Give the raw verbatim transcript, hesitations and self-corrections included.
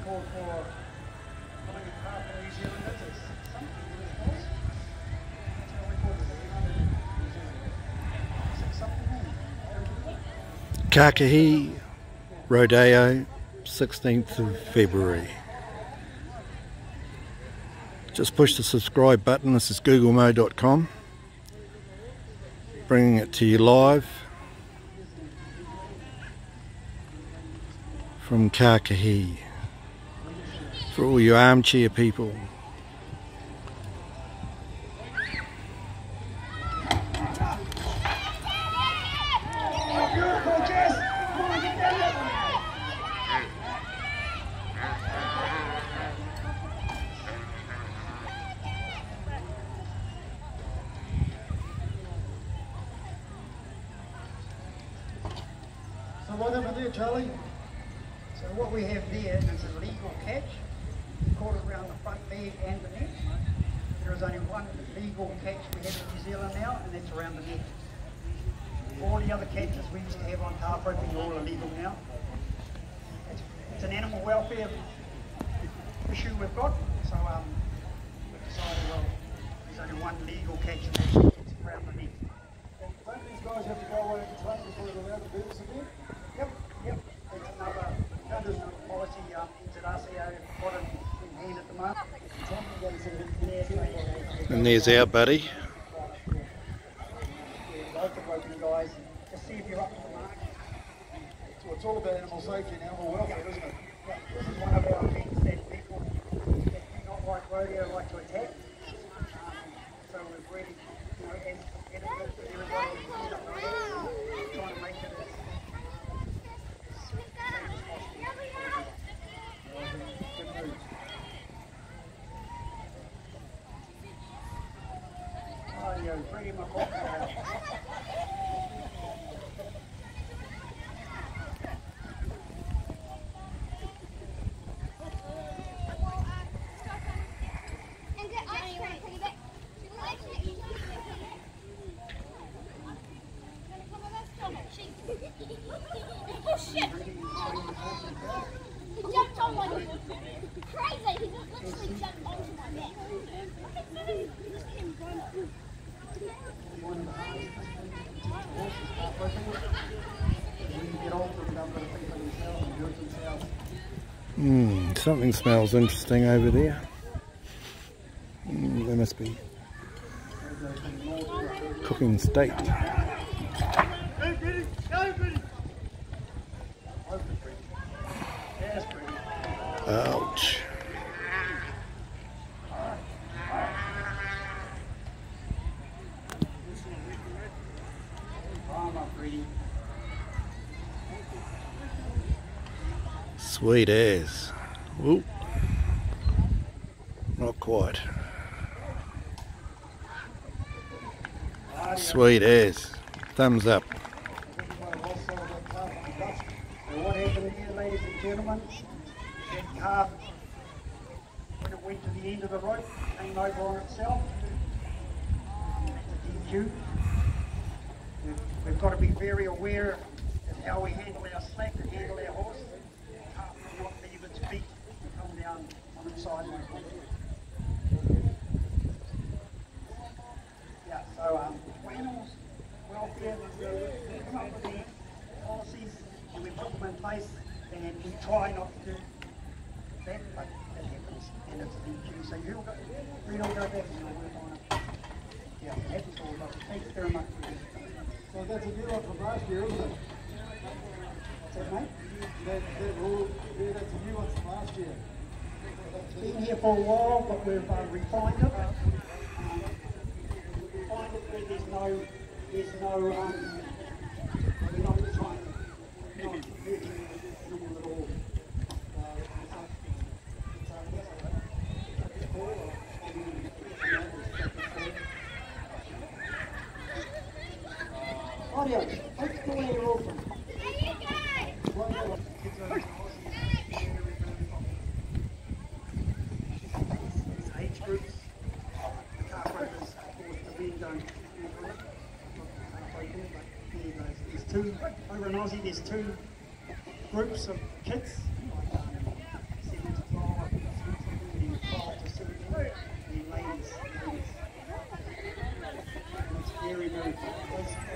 called for coming in half of New Zealand. That's a, something that was. That's how we called it. Is it something? Kakahi Rodeo, sixteenth of February. Just push the subscribe button. This is google mo dot com, bringing it to you live from Kakahi for all you armchair people. So what over there, Charlie? So what we have there is a legal catch. We caught it around the front leg and the neck. There is only one legal catch we have in New Zealand now, and that's around the neck. All the other catches we used to have on half rope are all illegal now. It's, it's an animal welfare issue we've got, so um, we've decided, well, there's only one legal catch, and that's around the neck. Don't these guys have to go away and train before they're allowed to do this again? Yep, yep. It's another, another policy um, that R C O have got in, in hand at the moment. And there's our buddy. Local broken guys, just see if you're up to the mark. So it's all about animal safety and animal welfare, isn't it? Yeah, this is one of our things that people that do not like rodeo like to attack. Um, so we've really, you know, as advocates for everybody, trying to make it as oh, you're bringing my box out. Oh shit! He jumped on my back. Crazy! He just literally jumped onto my back. Hmm, something smells interesting over there. Mm, there must be cooking steak. Ouch. Sweet as. Whoop. Not quite. Sweet as. Thumbs up. What happened here, ladies and gentlemen, that calf, when it went to the end of the rope, came over on itself. That's a D Q. We've, we've got to be very aware of how we handle our slack and handle our horse. The calf will not leave its feet and come down on its side. Yeah, so um, for animals welfare, we come up with the policies and we put them in place, and we try not to do that, but that happens, and it's a D Q. So you'll go, we'll go back and we'll work on it. Yeah, it happens all the time. Thanks very much for this. So that's a new one from last year, isn't it? What's that, mate? That, that rule, yeah, that's a new one from last year. It's been here for a while, but we've uh, refined it. Um, we refined it where there's no, there's no, um, we're not trying to, not hurting the animal at all. Uh, it's a, it's a, it's a call, or Audio, let's go where you're open. Age groups, the calf ropers, of course, the men don't handle it. There's two, over in Aussie, there's two groups of kids, seven very, very quick.